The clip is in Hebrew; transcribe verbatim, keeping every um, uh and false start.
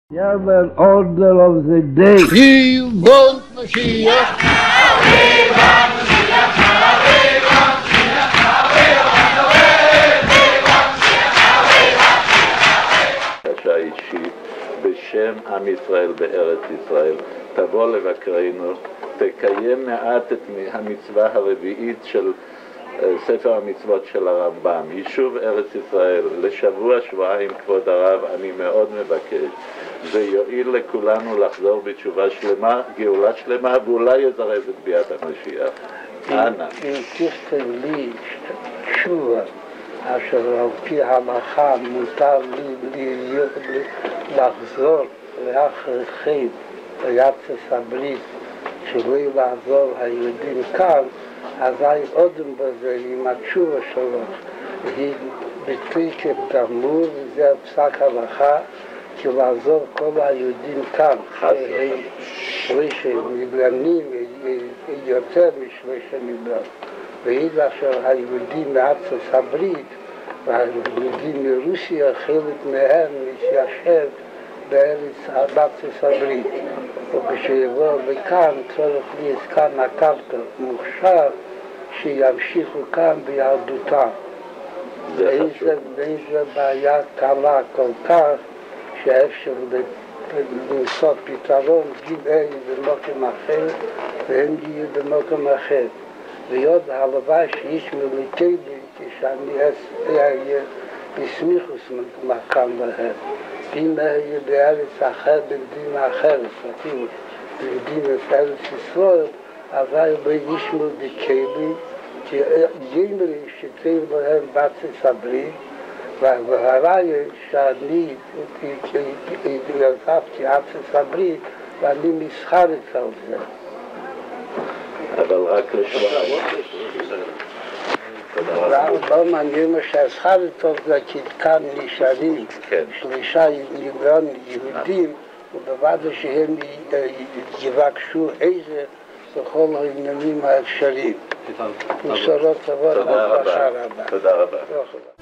You have an order of the day. We want Mashiach. We want Mashiach. We want Mashiach. We want Mashiach. We want Mashiach. בקשה אישית בשם עם ישראל בארץ ישראל, תבוא לבקרנו, תקיים מעט את המצווה הרביעית של ספר המצוות של הרמב"ם, יישוב ארץ ישראל, לשבוע שבועיים כבוד הרב, אני מאוד מבקש. זה יועיל לכולנו לחזור בתשובה שלמה, גאולה שלמה, ואולי יזרז את ביאת המשיח. אנא. אם תכתב לי תשובה, אשר על פי ההלכה מותר לי לחזור לאחר חטא בארץ הברית, שלא לעזור היהודים כאן, אזי אודם בזה עם התשובה שלו היא בתקף גמור, וזה פסק הלכה כי לעזור כל היהודים כאן שלישי מיליונים יותר משלישי מיליון, והיא אשר היהודים מארצות הברית והיהודים מרוסיה חלק מהם מתיישב בארץ ארצות הברית, וכשיבוא לכאן צריך להיות כאן הקרקע מוכשר שימשיכו כאן ביהדותם. ואיזו בעיה קלה כל כך שאפשר למצוא פתרון, גיד אלה במקום אחר והם יהיו במקום אחר. ועוד הלוואי שישמעו לי כשאני אהיה בסמיכות מקום להם. אם אהיה בארץ אחרת, במדינה אחרת, אפילו במדינת ארץ ישראל, אבל לא ישמעו דקלי, כי ימרי שתהיה להם בארצות הברית, והראיה שאני עזבתי ארצות הברית ואני מסחרית על זה. אבל רק לשבועיים. לא מעניין מה שהסחרית טוב זה כי כאן נשארים שלושה מיליון יהודים, ובלבד שהם יבקשו איזה בכל העניינים האפשריים. בשורות טובות. תודה רבה. תודה רבה.